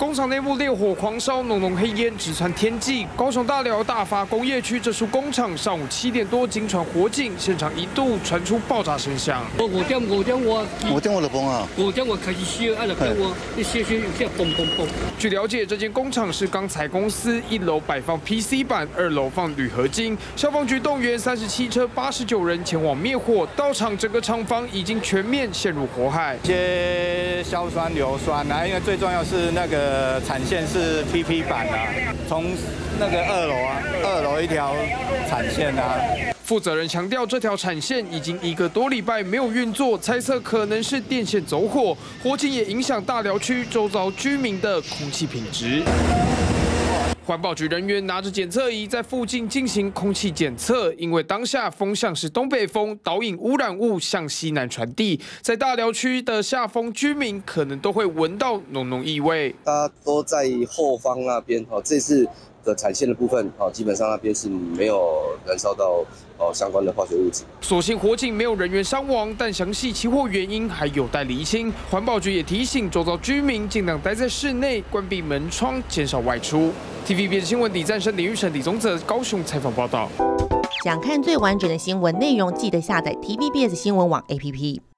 工厂内部烈火狂烧，浓浓黑烟直窜天际。高雄大寮大发工业区这处工厂上午7点多惊传火警，现场一度传出爆炸声响。 5點我就崩啊！5點我開始燒，就俾我一燒有嘣嘣嘣。 據了解，這間工廠是鋼材公司，1樓擺放 PC 板，2樓放鋁合金。消防局動員37車89人前往滅火，到場整個廠房已經全面陷入火海。 一些硝酸、硫酸啊，因為最重要是那個產線是 PP 板啊，從那個2樓一條產線啊。 負責人強調，這條產線已經1個多禮拜沒有運作，猜測可能是電線走火。火警也影響大寮區周遭居民的空氣品質。環保局人員拿着檢測儀在附近進行空氣檢測，因為當下風向是東北風，導引污染物向西南傳遞，在大寮區的下風居民可能都會聞到濃濃異味。 大家都在後方那邊，這次的產線的部分，基本上那邊是沒有燃燒到相關的化學物質。 所幸火警沒有人員傷亡，但詳細起火原因還有待釐清。環保局也提醒周遭居民盡量待在室內，關閉門窗，減少外出。TVBS 新聞李贊生、李玉成、李宗澤高雄採訪報道。 想看最完整的新聞內容，記得下載 TVBS 新聞網 APP。